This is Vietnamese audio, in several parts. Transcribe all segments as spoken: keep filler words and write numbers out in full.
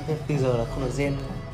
Từ giờ là không được gen.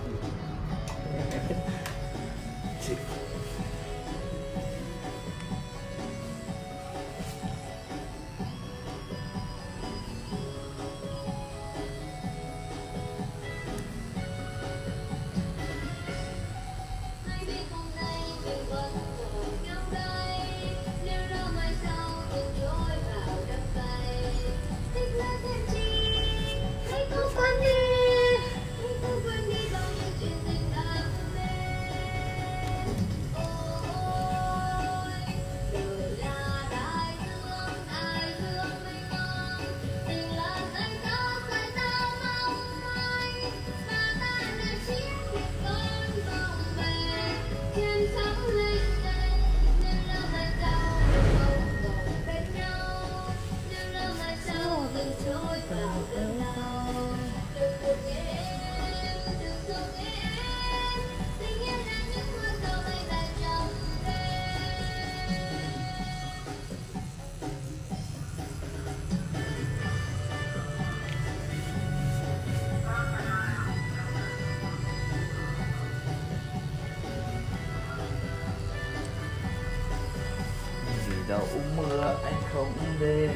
Đậu mưa anh không đến.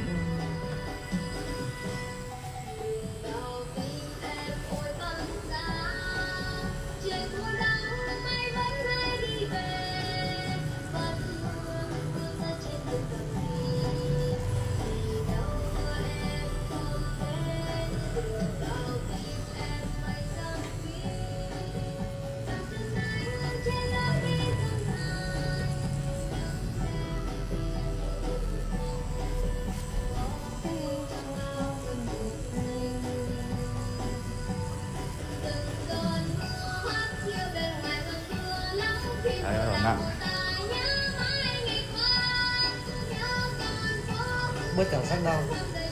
Bớt cảm giác đau.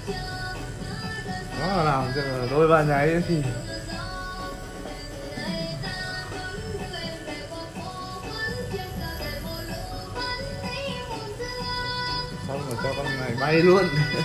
Nó là làm cho đôi ba nháy thì xong rồi cho con này bay luôn.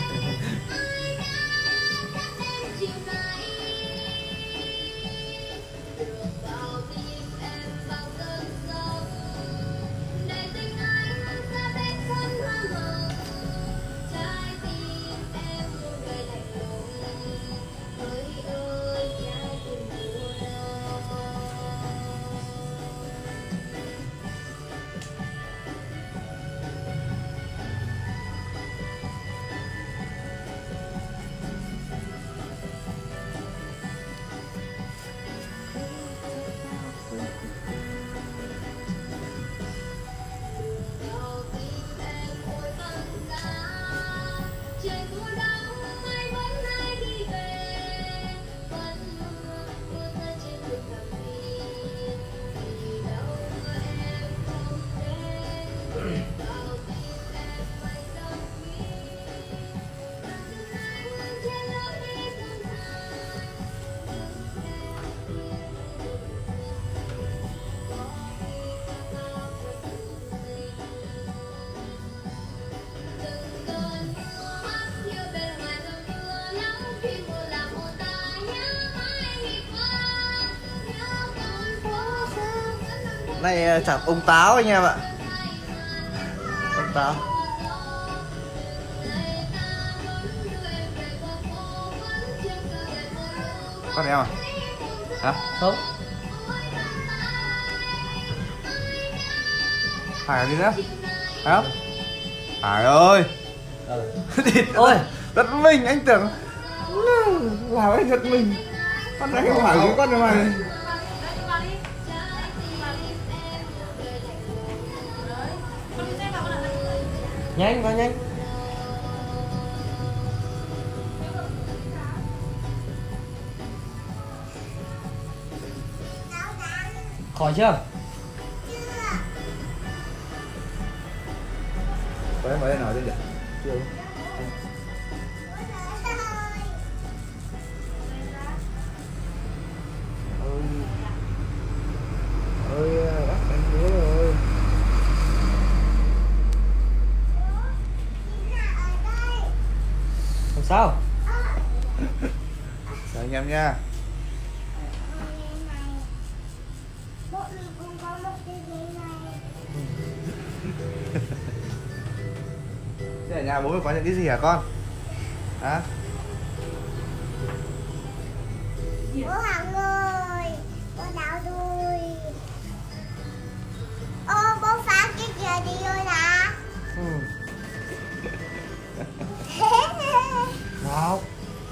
Này chẳng ông táo anh em ạ. Ông táo. Con em à? Hả? Không. Hải đi nữa. Phải không? Hải ơi. Ừ. Ôi, giật mình, anh tưởng làm anh giật mình. Con này không phải cái con này. Nhanh vào nhanh. Khỏi chưa? Mới mới nói lên được. Chưa. Ôi, bắt anh bố rồi. Không sao. Chào anh em nha. Thế ở nhà bố mày có những cái gì hả con? Hả? Bố Hằng ơi, bố đau đuôi. Ô, bố phá cái kia đi rồi hả? Ừ. Nào.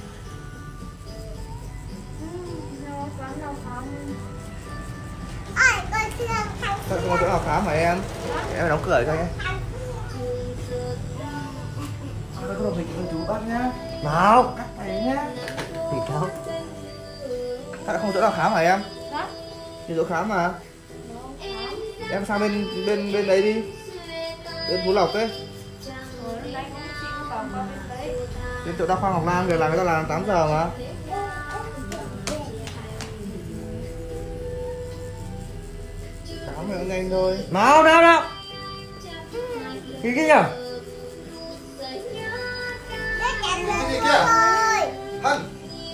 Ôi, con chưa thành. Sao không có chỗ nào khám hả em? Em phải đóng cửa cho nhé. Con không phải con chú bắt nhá. Nào. Cắt này nhá. Thì đâu? Sao lại không có chỗ nào khám hả em? Hả? Thì chỗ khám mà. Em sang bên bên bên đấy đi. Bên Phú Lộc ấy. Bên chỗ đa khoa Ngọc Lam, giờ là người ta làm tám giờ mà. Khám thì nó nhanh thôi. Nào nào nào. Cái gì nhỉ? Cái gì kia? Hân.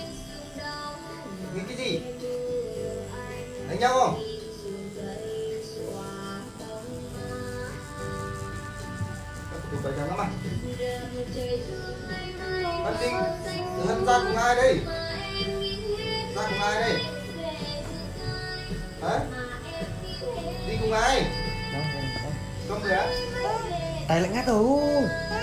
Nghĩ cái gì? Đánh nhau không? Tụi phải trắng lắm à? Hân Trinh, Hân ra cùng ai đây? Ra cùng ai đây? Hả? Đi cùng ai? Không được á? Tay lại ngắt rồi.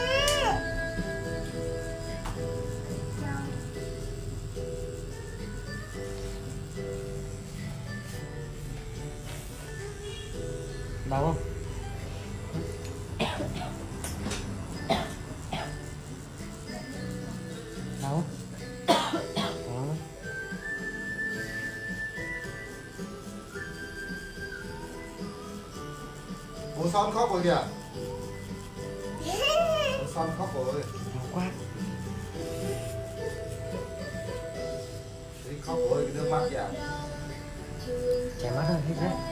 Đau không? Đau không? Đau lắm. Bố Son khóc rồi kìa. Bố Son khóc rồi. Đau quá. Đi khóc rồi, cái nước mắt kìa. Chảy mắt rồi, hết đấy.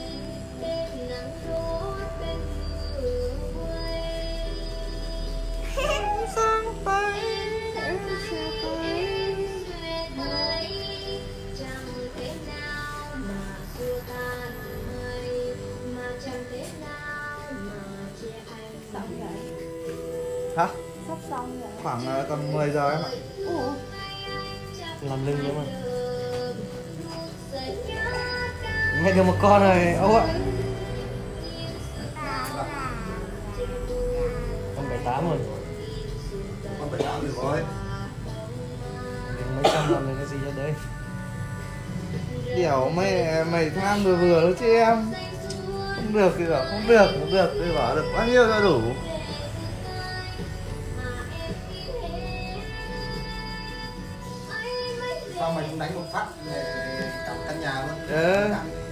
Hả? Sắp xong rồi. Khoảng uh, tầm mười giờ em ạ. Ủa? Làm lưng nữa mà. Mẹ được một con rồi, Âu ạ. Con bảy tám rồi. Con bảy tám được rồi. Đến mấy trăm làm được cái gì ở đây? Điều mày mày tham vừa vừa thôi chứ em. Không được thì bảo không được, không được thì bảo được bao nhiêu cho đủ. Sao mày không đánh một phát để cắm căn nhà luôn? Ừ.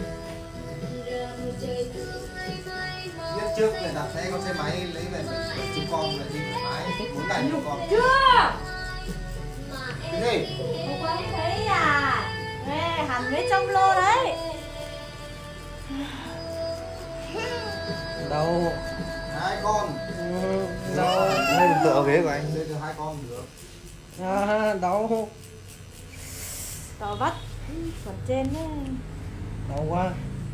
Biết trước là đặt xe con xe máy lấy về chục con là đi thoải mái, muốn đánh chục con. Chưa. Cái gì? Cô quay thấy à? Ê, hẳn mấy trăm lô đấy. Đâu? Hai con. Ừ, đâu? Đây đừng tựa ghế của anh. Đây được hai con được. À, đâu? Tao bắt phần trên đấy. Đau quá.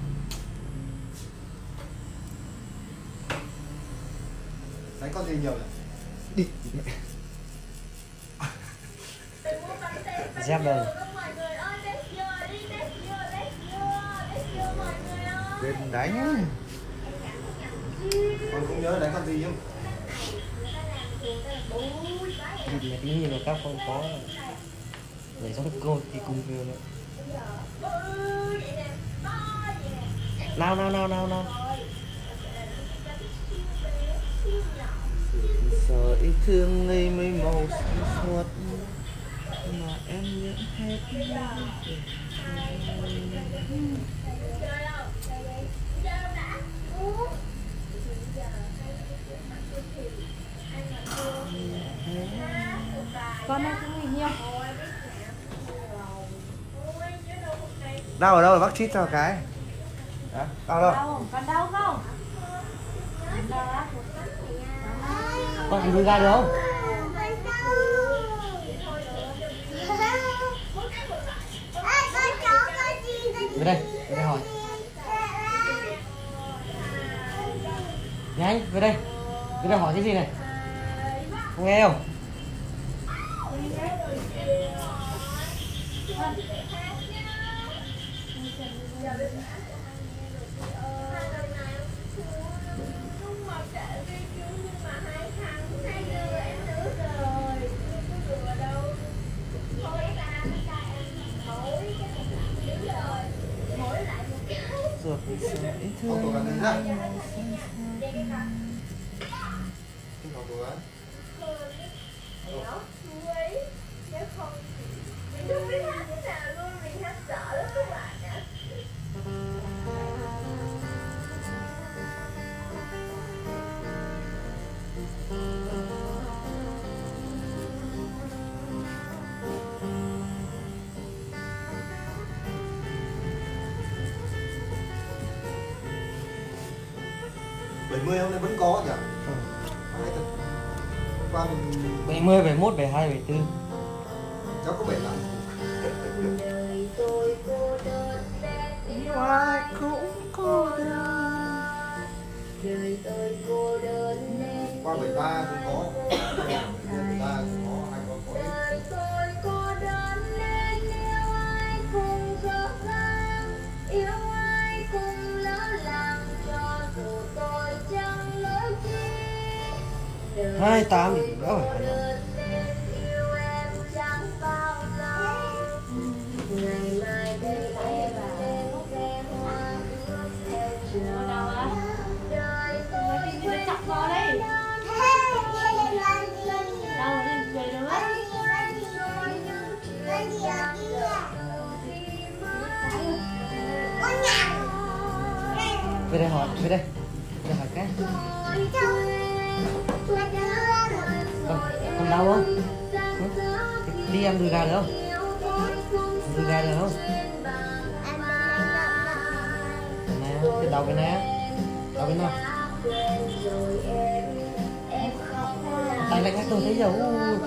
Đánh con gì nhiều này? Đi. Dép đây. Đừng đánh. Con cũng nhớ đánh con gì không? Nhìn là tí nhìn vào các không có. Để cho cô thì cùng vừa nữa. Nào nào nào nào nào. Sợ ý thương ngây mây màu xanh suốt mà em nhận hết. Con ơi, cái gì nhiều? Đau ở đâu là bác chít cho cái. Hả? Đau đâu? Đau không? Con đau không? Đau á? Con đi ra được không? Về đây, về đây hỏi. Nhanh, về đây. Về đây hỏi cái gì này? Không nghe không? Ruột sẽ Không tụi thương. bạn ra. Không tụi bạn. bảy mươi hôm nay vẫn có nhỉ? Ừ. Hôm qua mình bảy mươi, bảy mốt, bảy hai, bảy tư. cháu có bảy lắm. Ai cũng cô đơn. Qua bảy ba cũng có. bảy ba cũng có, hai con có ít. hai tám thì đỡ phải Hà Nội. Ở đâu á? Người đi đi chọc vào đi. Đâu đi về đâu á? Về đây hỏi, về đây. Về đây hỏi cái. Còn, còn đau không? Hả? Đi ăn đùi gà được không? Ăn đùi gà được không? Nè, cái đầu cái này. Đầu cái nào? Tay lạnh hết tôi thấy dấu.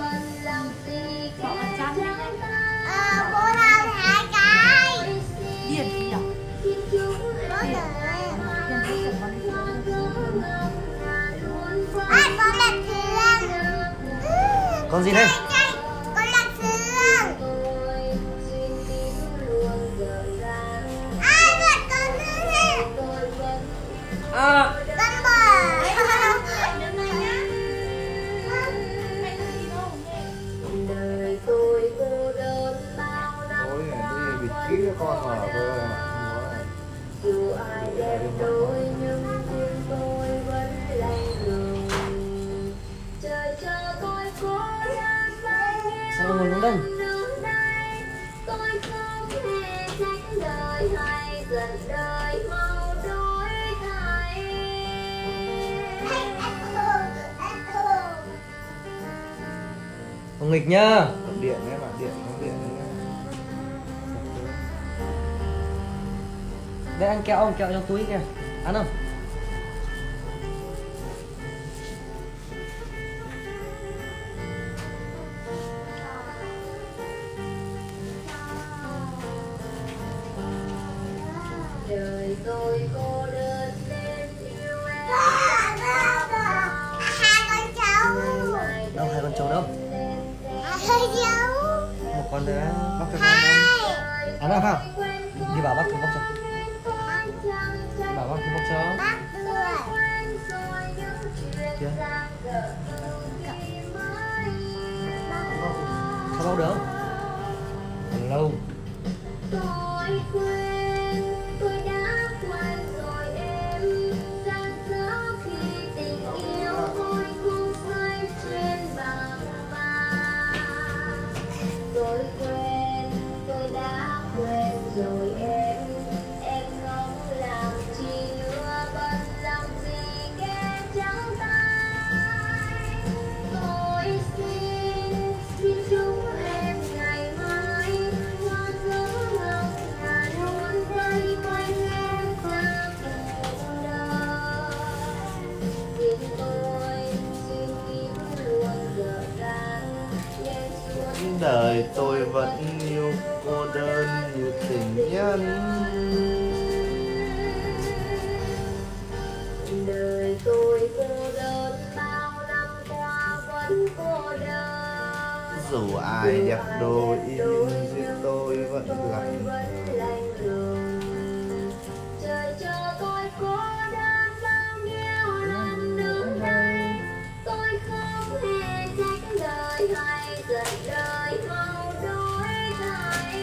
Họ ăn chán đấy. Bố làm hai cái. Điên gì nhở? À, con là thương. Con gì đây? Con là thương. À, là con thương. À. Con bò. Ôi này đi bịt kỹ cho con mà cơ em ạ. Không có này. Để điện thoại. Sao ngồi xuống đây? Không nghịch nhá. Bật điện em ạ, điện không điện đấy nhá. Đây ăn kẹo không? Kẹo trong túi kìa. Ăn không? Đời tôi cô đơn nên yêu em. Hai con cháu. Đâu, hai con trâu đâu? Hai cháu. Một con nữa. Bóc cho con Hai. ăn. Ăn không? Đi bảo bác thử bóc cho. Đi bảo bác thử bóc cho. Bác cười. Chưa? Sao bóc được? Còn lâu. Tôi quên, tôi đã quên rồi em. Rằng gió khi tình yêu thôi cũng rơi trên băng ma. Tôi quên, tôi đã quên rồi em. Em không làm chi nữa, bận làm gì kẻ trắng tay. Tôi xin, xin chúc em ngày mai hoa rỡ ngọc ngà luôn vây quanh em cả cuộc đời. Xin tôi xin kín luôn dở dàng nhẹ xuống. Đời tôi vẫn yêu cô đơn như tình nhân. Đời tôi ai đẹp đôi duyên tôi vẫn lạnh. Trời cho tôi cô đơn bao nhiêu lần đứng đây, tôi không hề trách đời hay giận đời mau đổi thay.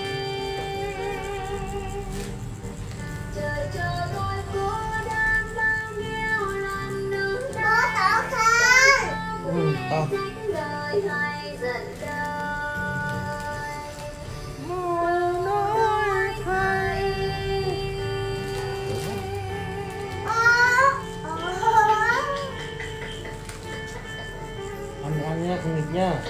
Trời cho tôi cô đơn bao nhiêu lần đứng đây, tôi Ừ, to. không hề trách đời hay giận đời mau đổi thay. Ăn ăn nhá, không nghịch nhá.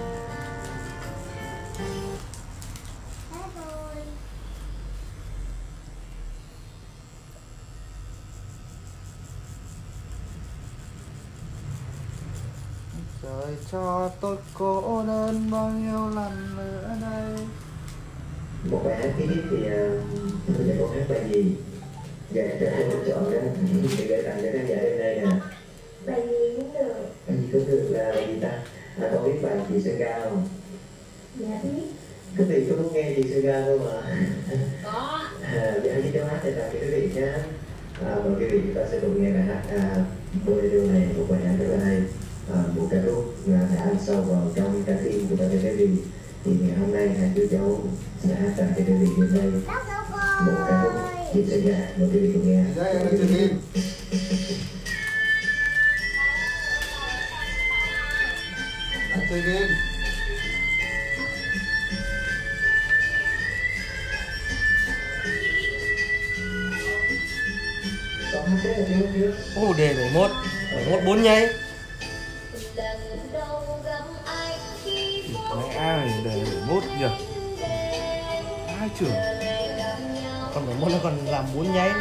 Trời cho tôi cô đơn bao nhiêu lần nữa đây. Một bài hát tí thì tôi sẽ có hát bài gì? Dạ, cho tôi chọn đó thì gửi tặng cho khán giả đến đây nè. Bài gì cũng được. Bài gì cũng được là bài gì ta? À, con biết bài chị Sơn Ga không? Dạ biết. Quý vị có muốn nghe chị Sơn Ga không ạ? Có. À, dạ chị cho hát để tặng cho quý vị nhé. À, mời quý vị chúng ta sẽ cùng nghe bài hát à, Bolero này, một bài hát rất là hay. À, một ca khúc đã ăn sâu vào trong trái tim của tất cả quý vị. Thì ngày hôm nay hai chú cháu sẽ hát tặng cho quý vị đến đây một ca khúc chị Sơn Ga, mời quý vị cùng nghe. Đây em chơi game. Anh chơi game. Có hát đấy là chưa chưa? Ồ, đề bảy mốt, bảy mốt bốn giây. Lần đầu gặp anh khi Mấy ai để mốt nhỉ? Ai trưởng? Còn bảy mốt nó còn làm bốn giây.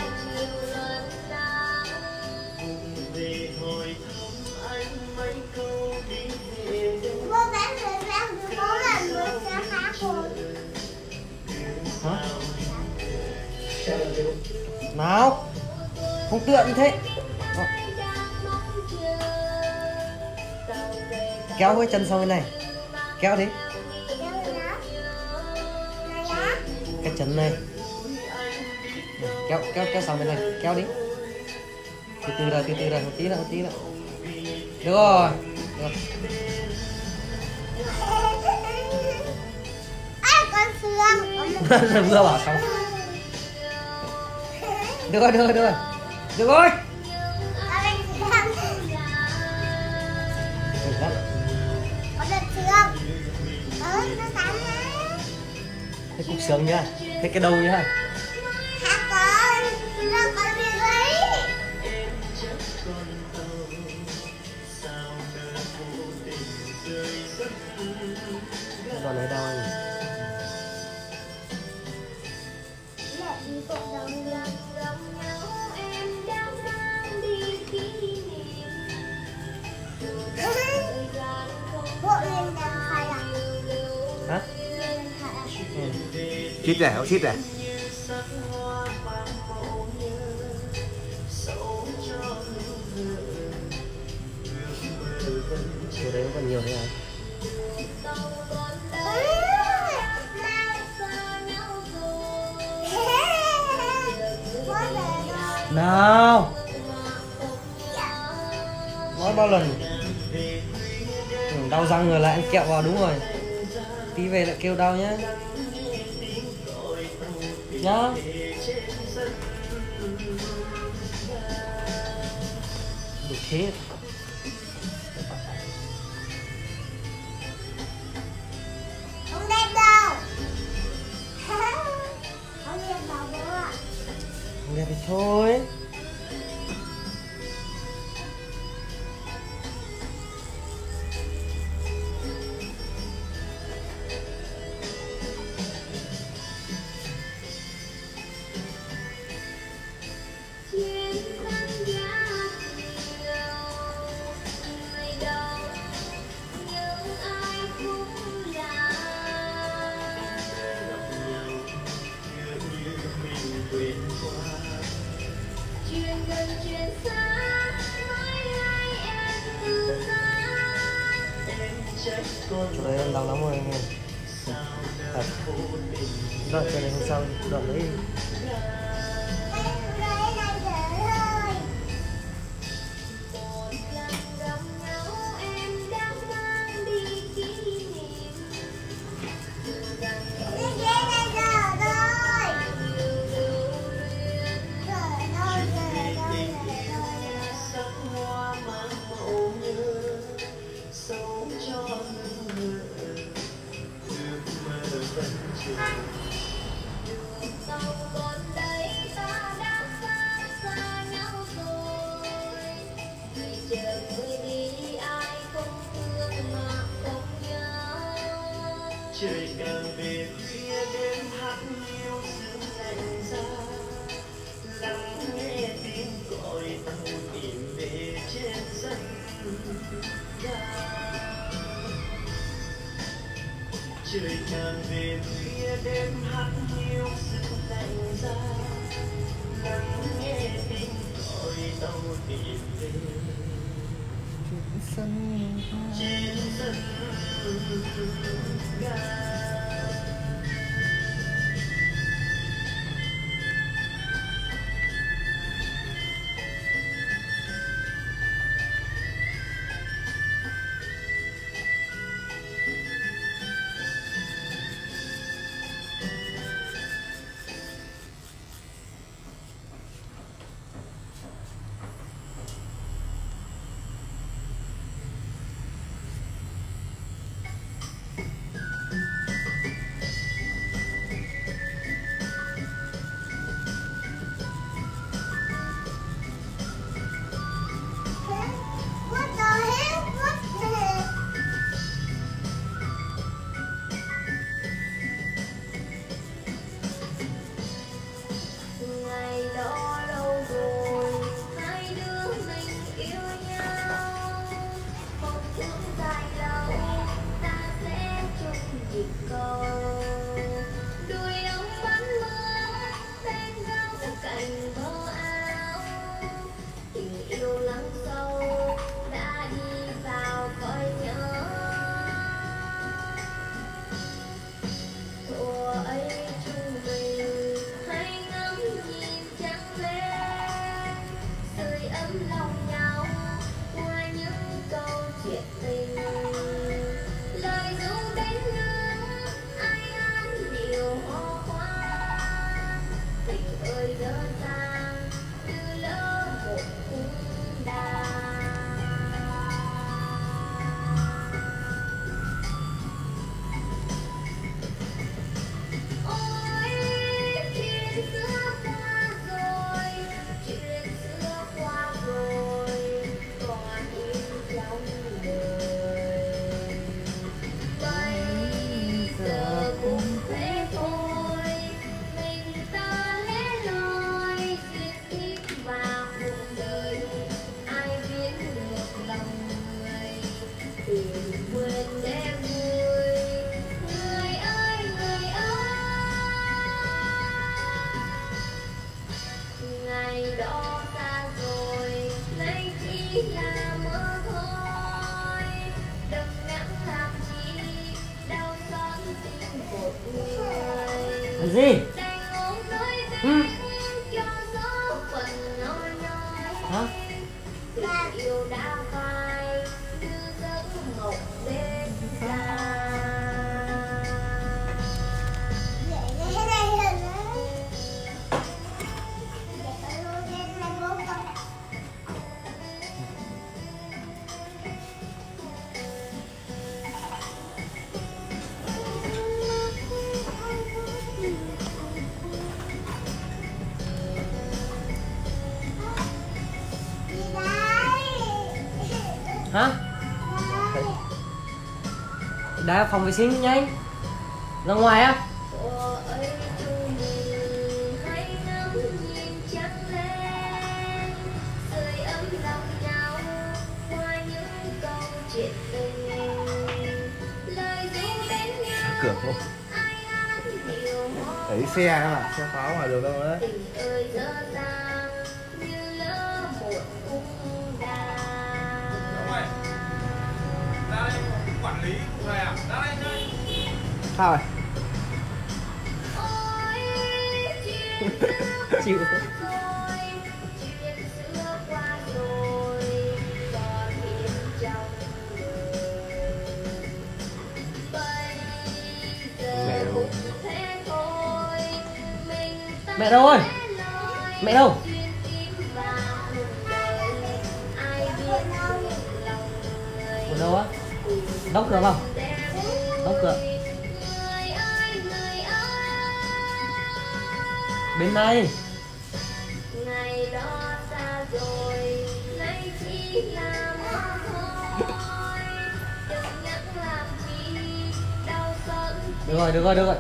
Hả? Sao là chưa? Nào, không tựa như thế. Ờ, kéo cái chân sau bên này, kéo đi cái chân này. Này, kéo kéo kéo sang bên này, kéo đi từ từ ra, từ từ ra, một tí nữa, một tí nữa. Được rồi, được rồi. Vừa bảo xong. Được rồi, được rồi, được rồi, được rồi. Được lắm. Thế cục sướng nhá, thế cái đầu nhá. Đòn này đau anh. Hả? Ừ. Chít này, không chít này. Chỗ đấy còn nhiều thế này. Nào, nói bao lần. Ừ, đau răng rồi lại ăn kẹo vào, đúng rồi. Tí về lại kêu đau nhá. Nhá. Được thế. Không đẹp đâu. Không đẹp đâu bố ạ. Không đẹp thì thôi. chỗ đấy em đau lắm rồi anh em. Thật. Đoạn trên này hôm sau đoạn đấy. Trời càng về khuya đêm hát hiu sương lạnh giá, lắng nghe tiếng gọi tàu tìm về trên sân ga. Trời càng về khuya đêm hát hiu sương lạnh giá, lắng nghe tiếng gọi tàu tìm về trên sân ga. Làm gì? Ừ. Hả? Hả? Đã phòng vệ sinh nhanh. Ra ngoài á. Cửa không? Đấy xe mà, xe pháo ngoài đường đâu đấy. Ra đây quản Sao rồi? Chịu. Mẹ đâu ơi? Mẹ đâu? Ở đâu á? Đóng cửa không? Đóng cửa. Bên này. Được rồi, được rồi, được rồi.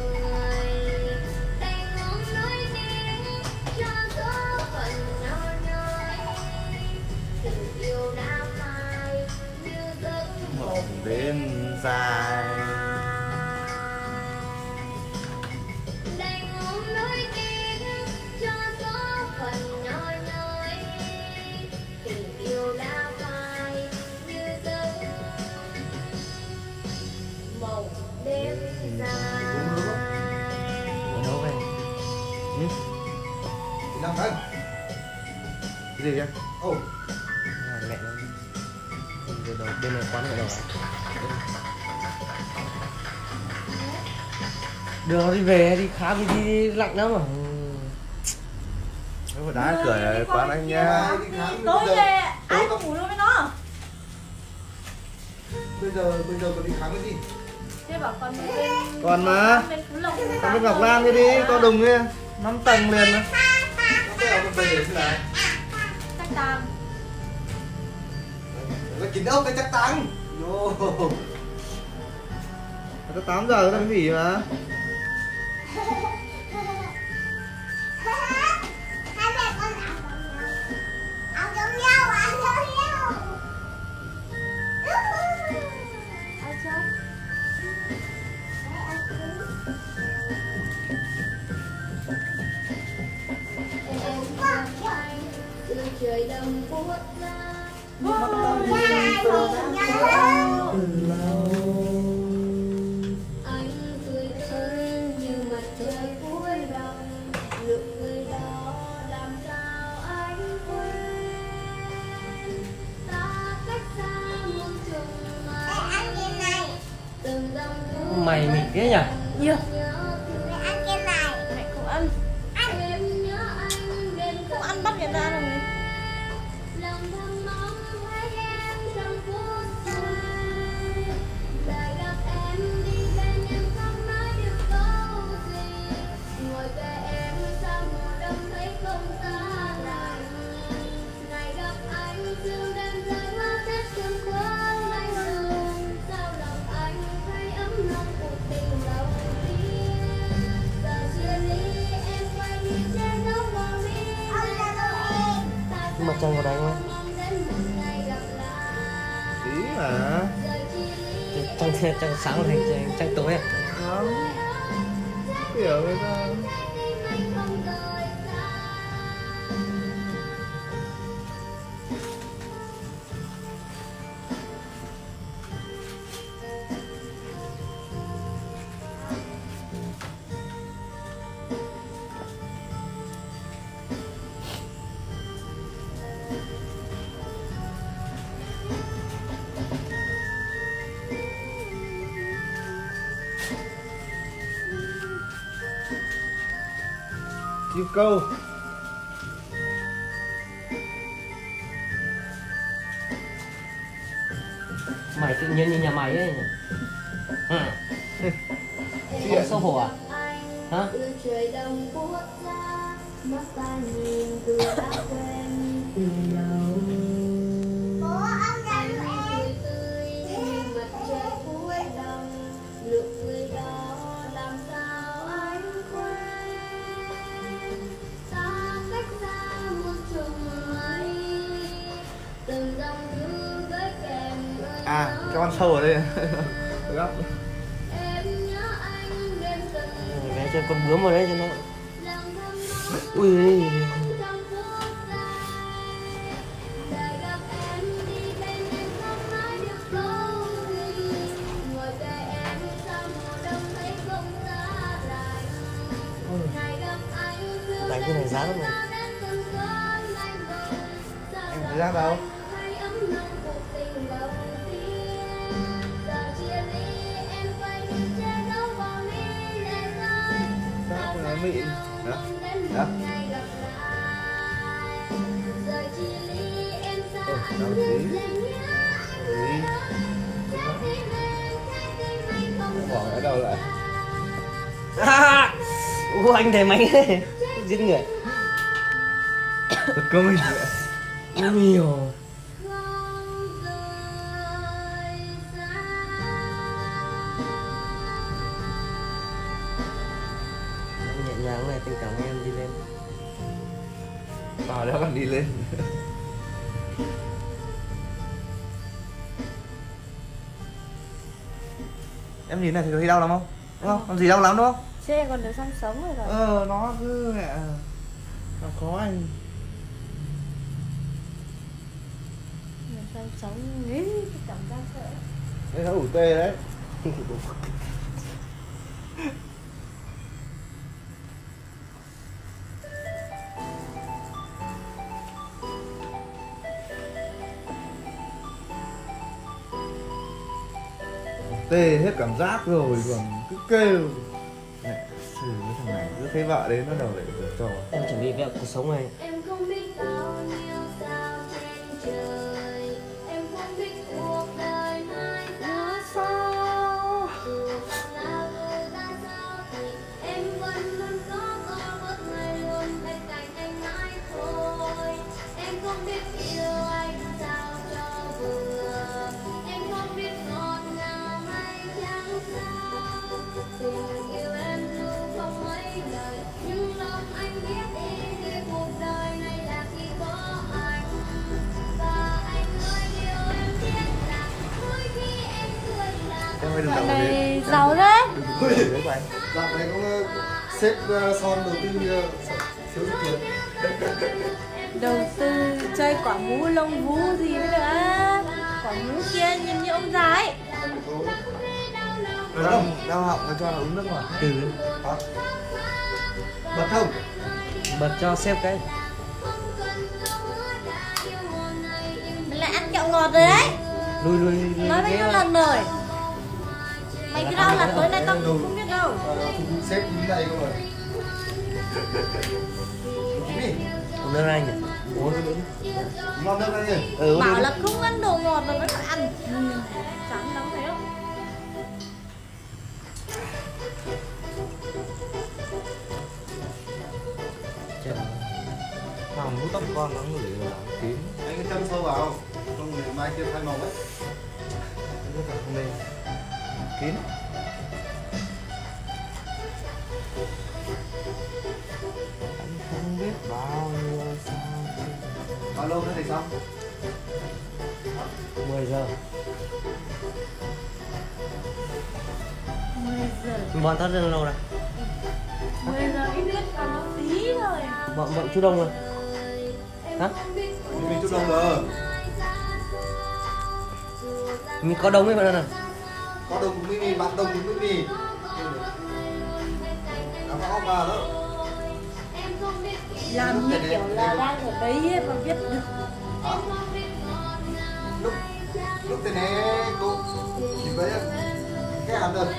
Đêm dài Ở đâu vậy? ừ. Năm đấy. Cái gì vậy? Ồ. À, mẹ nó vừa đầu bên này quán ở đâu à? Đường đi về đi khá đi, đi lạnh lắm mà. Nó phải đá cửa ở quán anh nha. Tối về ai có ngủ luôn với nó. Bây giờ bây giờ còn đi khám cái gì? Thế bảo con bên Còn mà. bên Phú Lộc. Con bên Ngọc Lan đi đi, con đùng đi. Năm tầng liền đó. Nó bây giờ về thế này. Cách tam. Nó kín ốc cái chắc tăng. Yo. Nó tám giờ nó mới nghỉ mà. Trời đông buốt ra anh cười thân như mặt trời cuối đông, nụ cười đó làm sao anh quên. Ta cách xa muôn trùng mây, từng dòng Mày mịn thế nhỉ? Nhiều. ăn cái này. Mẹ cũng ăn. Em nhớ anh đêm Không ăn bắt người ta rồi. lòng thầm mong thấy em trong phút giây. Lại gặp em đi bên em không nói được câu gì. Ngồi kề em sau mùa đông thấy không xa lạnh. Ngày gặp anh sương đêm rơi hoa tết sương khuôn anh sương. Sao lòng anh thấy ấm lòng cuộc tình đầu tiên. Giờ chia ly em quay đi trên dấu màu mi. Mặt trăng vào đánh không? Tí mà. Trăng trăng sáng thành trăng, trăng tối à? Không. Kiểu người ta. Chim câu. Mày tự nhiên như nhà mày ấy nhỉ? Ừ. Không xấu hổ à? Hả? Trời đông buốt ra, mắt ta nhìn từ đã quen từ đầu. Bố ông đánh em. Tươi như mặt trời cuối đông, nụ cười đó làm sao anh quên. Ta cách xa muôn trùng mây, từng dòng thư gửi kèm lời À, nói. cho con sâu ở đây. Gấp. Em nhớ anh đêm gần Vé cho con bướm vào đấy cho nó. lòng thầm Ui. trong phút giây. Đời gặp em đi bên em không nói được câu gì. Đánh cái này giá lắm này. Em thấy ra đâu? Sao nó mịn? Đó. Đó. Ồ, đâu tí. Tí. Bỏ ở đâu lại? À, ủa anh thấy máy giết người. Thật cơ mình. Nhiều. Nhẹ nhàng này, tình cảm em đi lên. Vào đó còn đi lên. Em nhìn này thì có thấy đau lắm không? Đúng không? Làm gì đau lắm đúng không? Xe còn được sang sống rồi rồi. Ờ, nó cứ mẹ nó khó anh. Được sang sống nghĩ cái cảm giác sợ. Đây nó ủ tê đấy. Tê hết cảm giác rồi còn cứ kêu. Mẹ xử cái thằng này cứ thấy vợ đến nó đầu lại giở trò. Em chuẩn bị vẹo cuộc sống này. Em không biết bao nhiêu sao trên trời, em không biết cuộc đời mai ra sao. Dù là người ra sao thì em vẫn luôn có có một ngày luôn bên cạnh anh mãi thôi. Em không biết yêu anh sao cho vừa, em không biết ngọt ngào hay chẳng sao. Tình yêu em dù không mấy lời, nhưng lòng anh biết ý nghĩa cuộc đời này là khi có anh. Và anh ơi điều em biết là mỗi khi em cười là Em ơi đừng Bạn động này đến. giàu đấy. Đừng có để đấy của anh. Dạo này cũng uh, xếp uh, son đầu tư uh, thiếu rất tiền. Đầu tư chơi quả mũ lông vũ gì nữa nữa. Quả mũ kia nhìn như ông già ấy. Đau, đau họng nó cho nó uống nước ngọt. Từ Hả? Bật không? bật cho xem cái. Mày lại ăn kẹo ngọt rồi đấy. Lui lui lui. Nói bao nhiêu lần rồi. Mày cứ đau là tối nay tao cũng không biết đâu. Uh, xếp như này cơ mà. Đi. Uống nước anh nhỉ? Uống nước nữa. Ngon nước anh ơi. Ừ, uống Bảo nước. là không ăn đồ ngọt mà vẫn phải ăn. Ừ. Chán lắm thấy không? Nào mũ tóc con nó ngửi là kín. Anh cứ châm sâu vào, không thì mai kia thay màu ấy. Nước là không lên. Kín. Anh không biết bao nhiêu sao. Bao lâu nữa thì xong? mười giờ. mười giờ. Bọn tao rất lâu rồi. mười giờ ít nhất còn nó tí thôi. Bọn bọn chú Đông rồi. Hả? Mình chút đông rồi. Mình có đông ấy bạn ơi. Có đồng của Mimi, bạn đồng của Mimi. Nó có ốc vào đó. Làm như kiểu là đang ở đấy ấy mà biết được. Hả? Lúc lúc thế này cô chỉ với cái hàm đơn.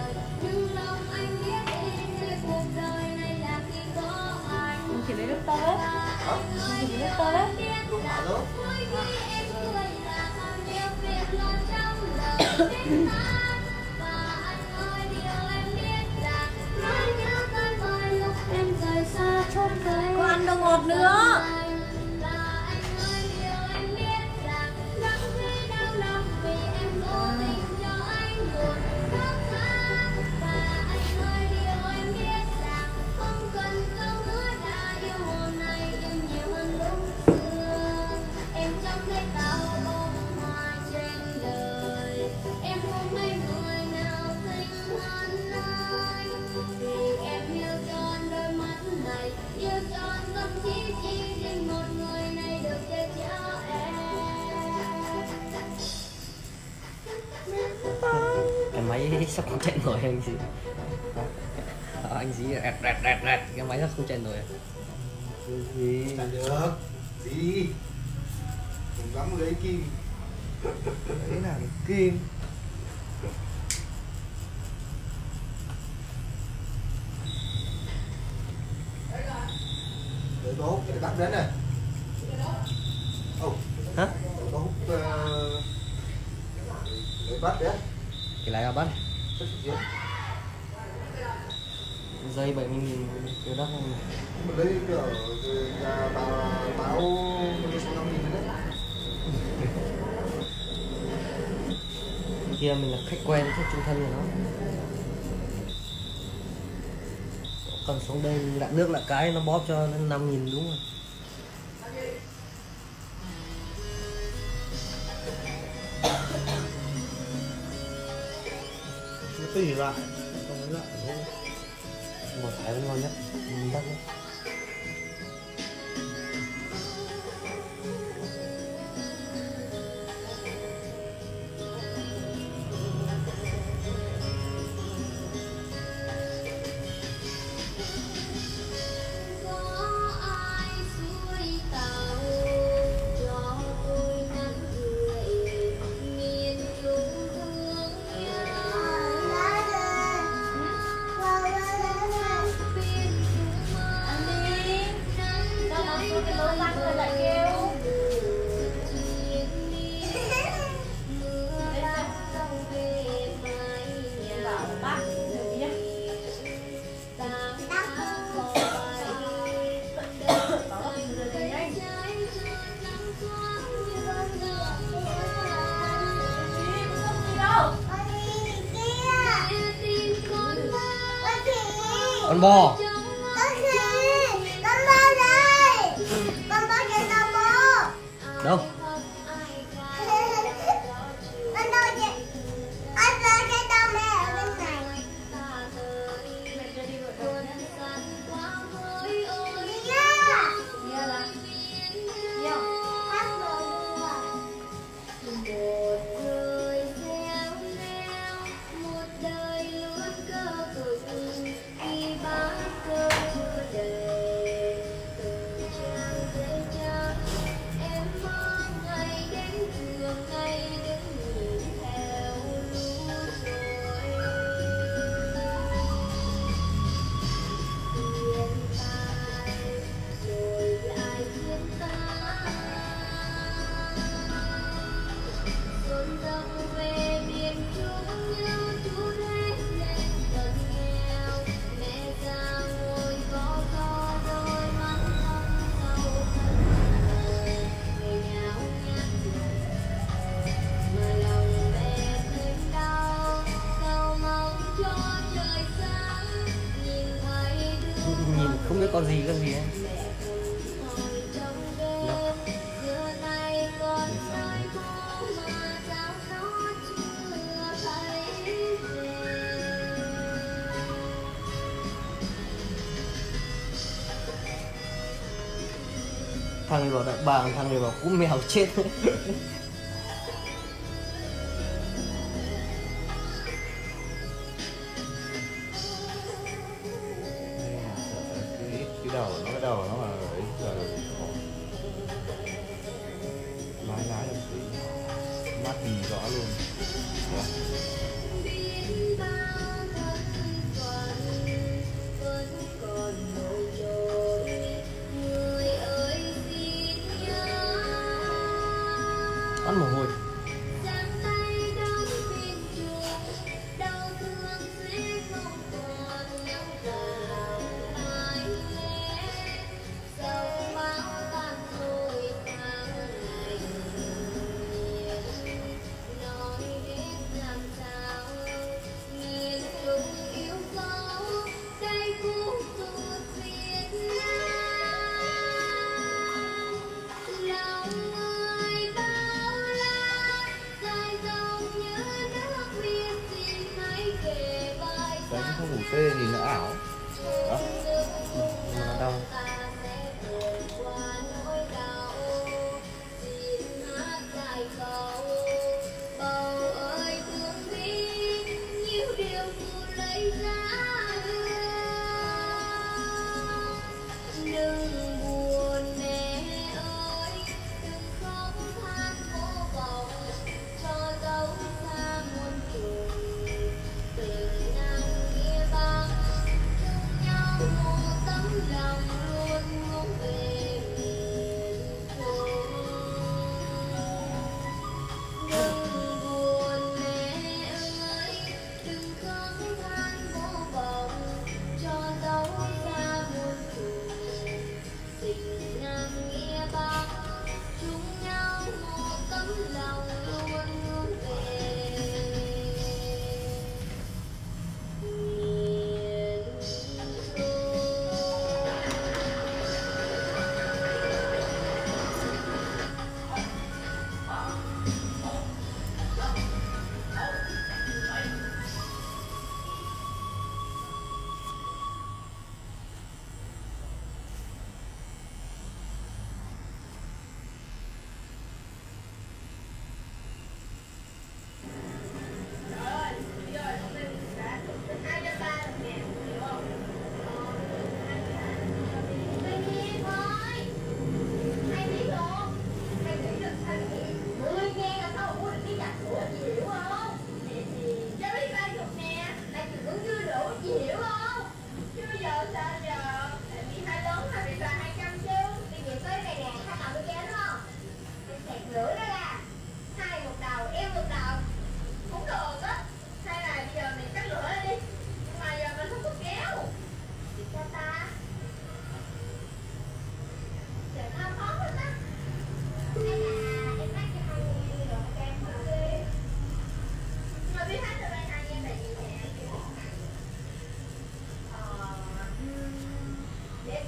Mình chỉ lấy nước tơ ấy. Hả? Mình chỉ lấy nước tơ ấy. Lúc hả đó. Có ăn đồ ngọt nữa. Cái máy sắp không chạy nổi anh gì. Anh anh dí rẹt rẹt rẹt rẹt cái máy nó không chạy nổi. Cái gì? Chả được. Gì? Đừng lắm lấy kim. Đấy là cái kim. Để tốt, để bắt đến này. Ồ. Hả? Để tốt. Để bắt đấy. Cái lái vào bắt. Rất là Dây bảy mươi nghìn cái đất này. mình lấy kiểu nhà báo báo một số năm nghìn đấy. Kia mình là khách quen, khách trung thân của nó. Còn xuống đây lặn nước lặn cái nó bóp cho nó năm nghìn đúng rồi. Nó tùy lại, không lấy lại thôi. Một thái vẫn ngon nhất, mình bắt nhất. Con bò. Đâu? Nhìn không biết con gì con gì ấy. Đâu? Thằng này bảo đại bàng, thằng này bảo cú mèo chết. Cái đầu nó cái đầu nó là ấy giờ lái lái được tí mắt nhìn rõ luôn. Ăn mồ hôi.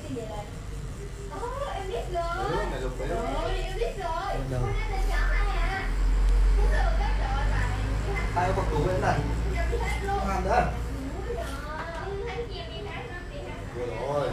mày lục đấy. Đâu. Ai có tủ bên này. Làm đó. Rồi.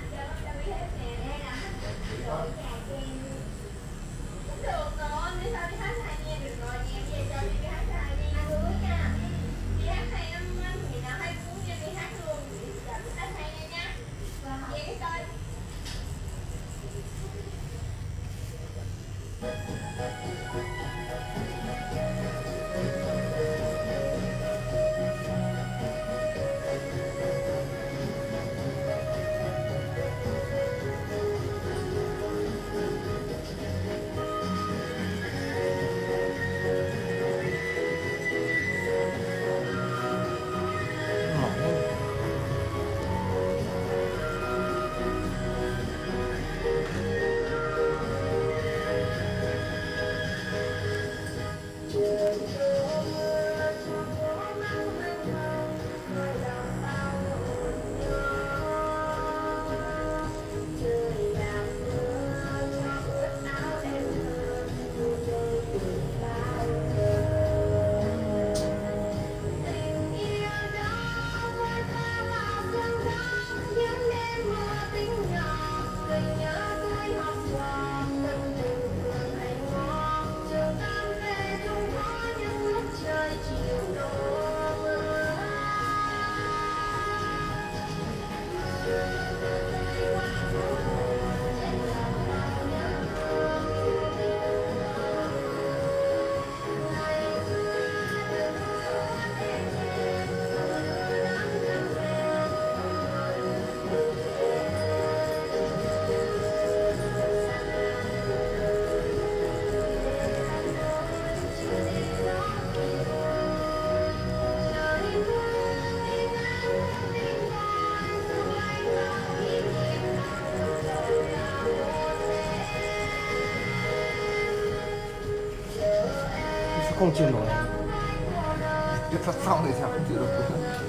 Không chịu nổi. Tiếp phát xong thì sao không chịu được.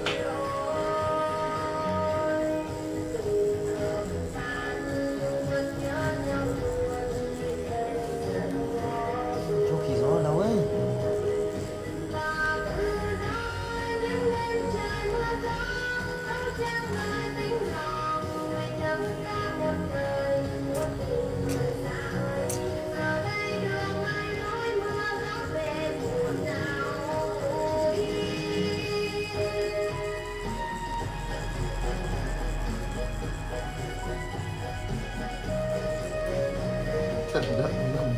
Chỗ khí gió ở đâu ấy. Trần đất lắm.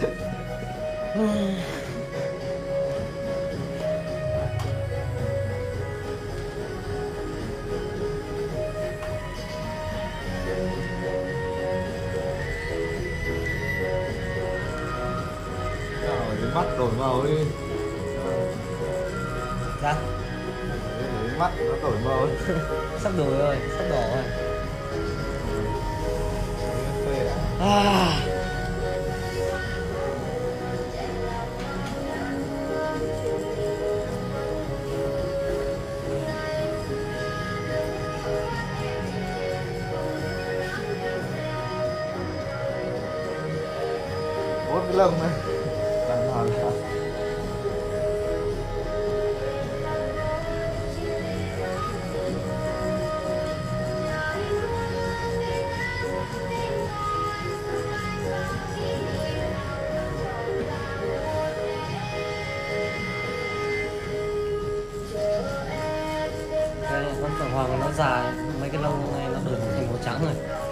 Cái mắt đổi màu đi. Dạ. Cái mắt nó đổi màu. Sắp đổi rồi, sắp đỏ rồi. Phê à? À. Bốn cái lông này. Đang hoàn hảo. Cái con phượng hoàng nó dài, mấy cái lông này nó đổi thành màu trắng rồi.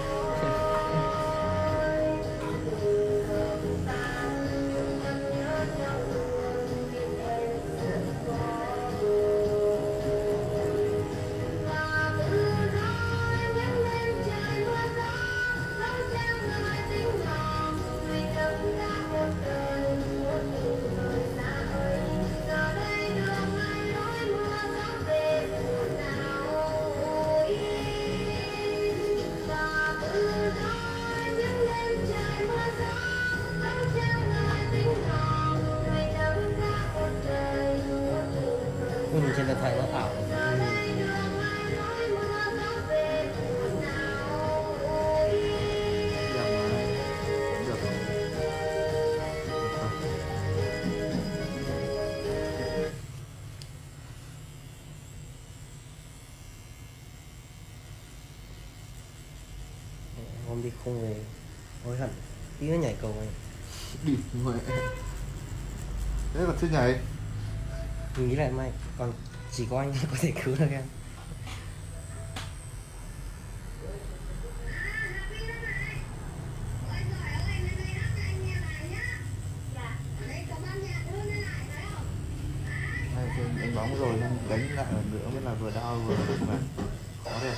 Ừ, trên điện thoại nó ảo. hôm đi không về hối hận tí nó nhảy cầu này. Địt mẹ. Thế còn chưa nhảy. Mình nghĩ lại mai còn chỉ có anh có thể cứu được em. Này thì đánh bóng rồi nhưng đánh lại lần nữa mới là vừa đau vừa mà khó được.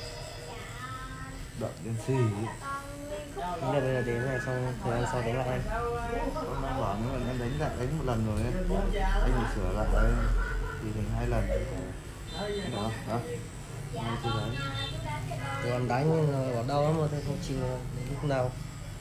Đậm đến gì. Bây giờ bây giờ đến này xong thời gian sau đánh lại em. Con đang bảo nếu mà em đánh lại đánh một lần rồi ấy, anh phải sửa lại đấy thì thành hai lần. Đó, đó. Ngay từ đấy. Tụi em đánh nhưng mà bỏ đau lắm mà thôi không chịu đến lúc nào.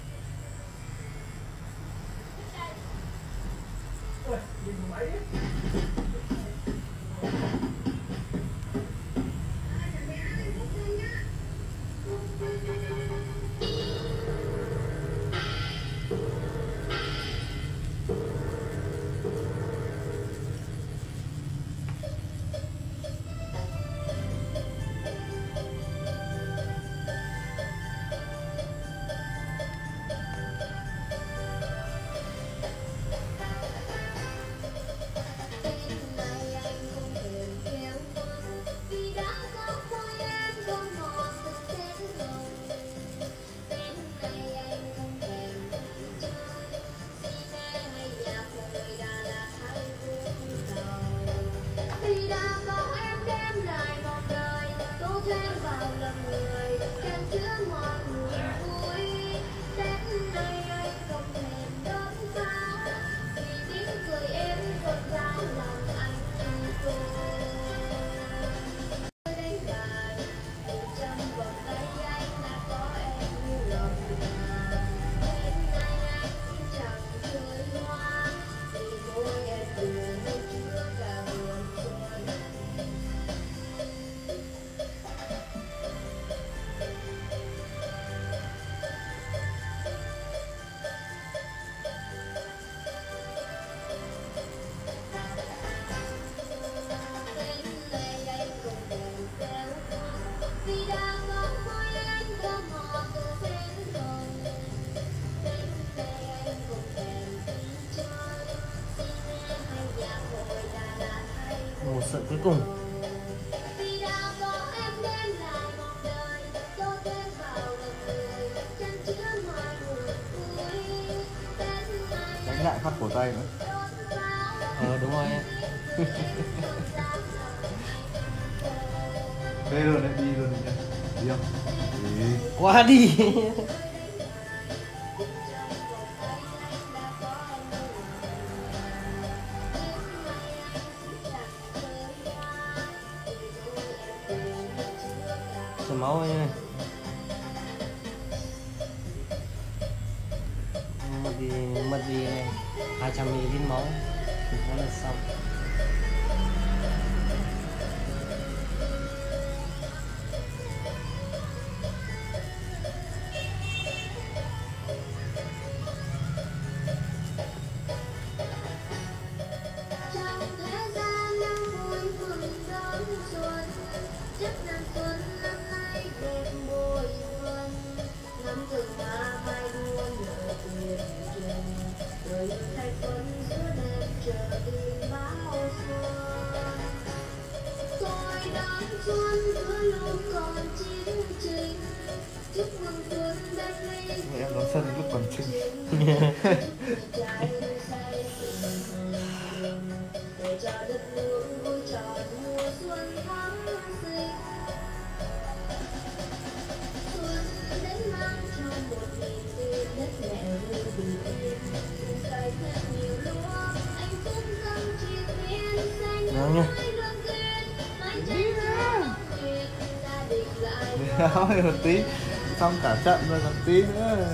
Một sợi cuối cùng. Đánh lại phát cổ tay nữa. Ờ đúng rồi em. Đây rồi đấy, đi luôn đi nhá. Đi không? Đi. Quá đi. Chảy máu anh ơi. Mất đi mất đi hai trăm mi li lít máu thì nó là xong. Em đón sân lúc còn trinh. Đó nha. Nói một tí xong cả trận rồi còn tí nữa.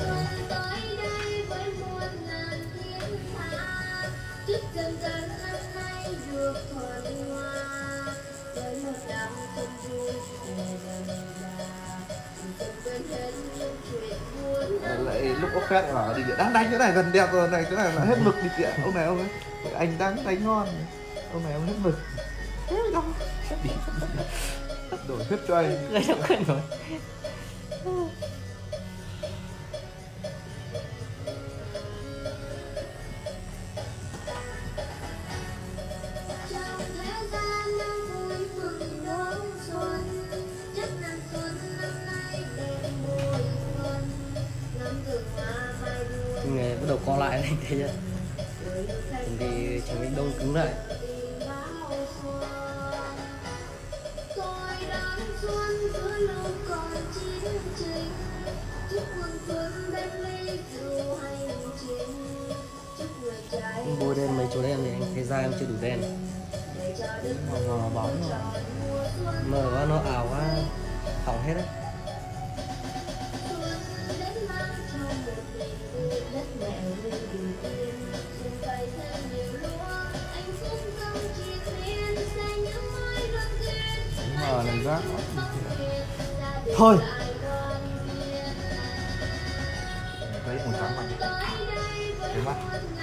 Lại lúc ốc phét lại bảo đi đang đánh cái này gần đẹp rồi này, cái này là hết mực đi kìa. Ông này ông ấy anh đang đánh ngon, ông này ông hết mực. Đổi hết cho anh. Gây động cận rồi. co lại này thế chứ. Thì chẳng bị đông cứng lại. Bôi đen mấy chỗ đen thì anh thấy da em chưa đủ đen. Mờ mờ bóng rồi. Mờ quá nó ảo quá, hỏng hết đấy. Mờ này rác. Thôi. Đấy một trắng mặt. Cái mắt.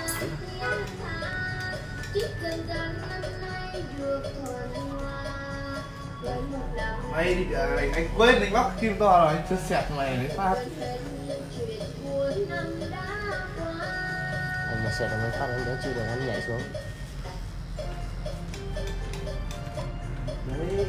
Mày đi, à, anh, anh quên anh bóc kim to rồi, anh chưa xẹt mày lấy phát. Anh mà sợ là mấy phát anh đỡ chịu được anh nhảy xuống. Đấy.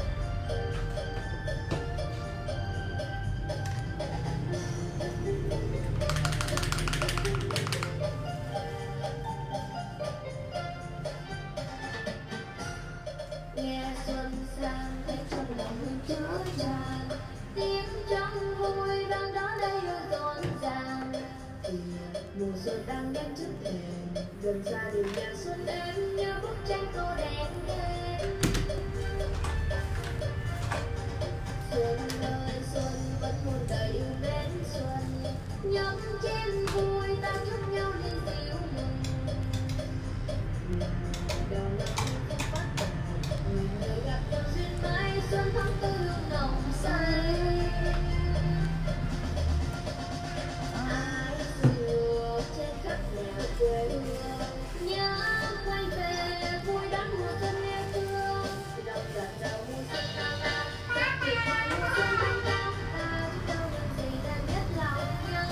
Nghe xuân sang thấy trong lòng hương chứa tràn, tiếng trong vui đang đó đây rộn ràng. Thì mùa xuân đang đến trước thềm, gần xa đường đèn xuân đến như bức tranh tô đèn đêm. Xuân ơi xuân vẫn muôn đời yêu mến xuân, nhắm chén vui ta chúc nhau lên dịu mừng. Đầu năm không bắt đầu, người gặp nhau duyên mãi xuân tháng tư hương nồng say. Ai xưa trên khắp nẻo quê hương, nhớ quay về vui đón mùa xuân yêu thương. Lòng gật đầu mùa xuân cao cao, các tuyệt vời mùa xuân thanh cao, ta chúc nhau những gì đang nhất lòng nhau.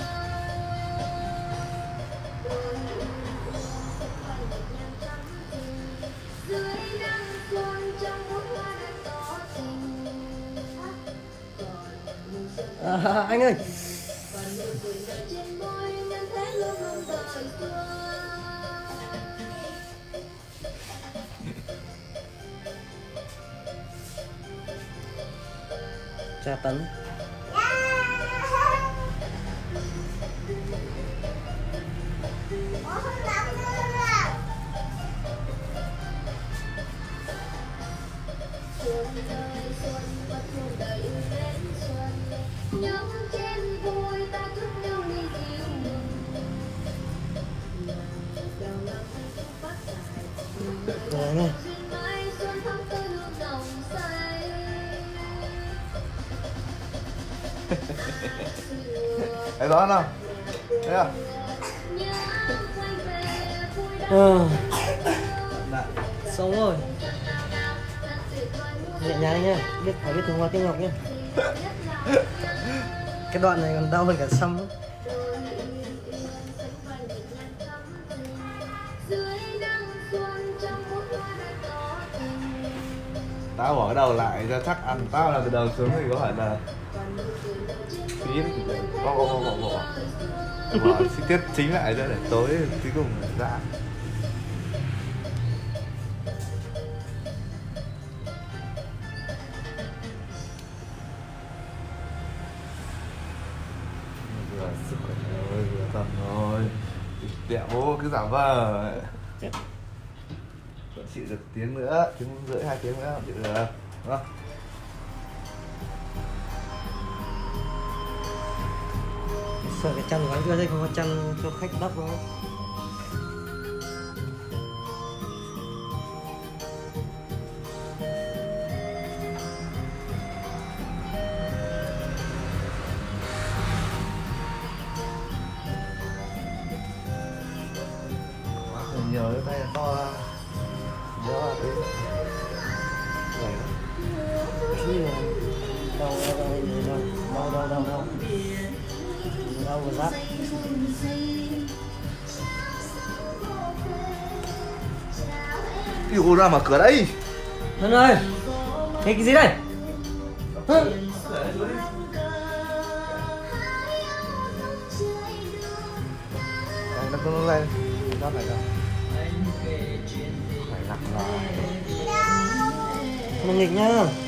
Đôi yêu thương sẽ quay về nhau trong tình, dưới nắng xuân trong bút hoa đang tỏ tình. Còn mùa xuân À, anh ơi. còn nụ cười nở trên môi nhân thế luôn luôn đời xuân. Tra tấn. Xuân ơi xuân vẫn muôn đời yêu mến xuân, nhắm chén vui ta chúc nhau ly rượu mừng. Đầu năm hạnh phúc phát tài, Rồi anh ơi. duyên mãi xuân tháng tư hương nồng say. Thấy rõ không? Thấy không? Nhớ quay về vui đón Ờ, Này. xong rồi. Nhẹ nhàng anh ơi, biết phải biết thường hoa tiếng ngọc nhé. Cái đoạn này còn đau hơn cả xăm ấy. Tao bỏ cái đầu lại cho chắc ăn, tao là từ đầu xuống thì có phải là phí bỏ bỏ bỏ bỏ bỏ bỏ chi tiết chính lại ra để tối cuối cùng ra. Vừa sức khỏe rồi, vừa tầm rồi, đẹo bố cứ giả vờ. Vẫn chịu được tiếng nữa, tiếng rưỡi hai tiếng nữa chịu được, đúng không? Sợ cái chăn của anh đưa đây không có chăn cho khách đắp đâu. Nhiều cái tay to ra, nhớ là cái này Đâu đâu đâu đâu đâu đâu đâu đâu vừa rác. cái cô ra mở cửa đây. Hân ơi, cái cái gì đây? Hả? Này, Tung lên. Rót lại rồi. Phải lặng là Không nghịch nhá.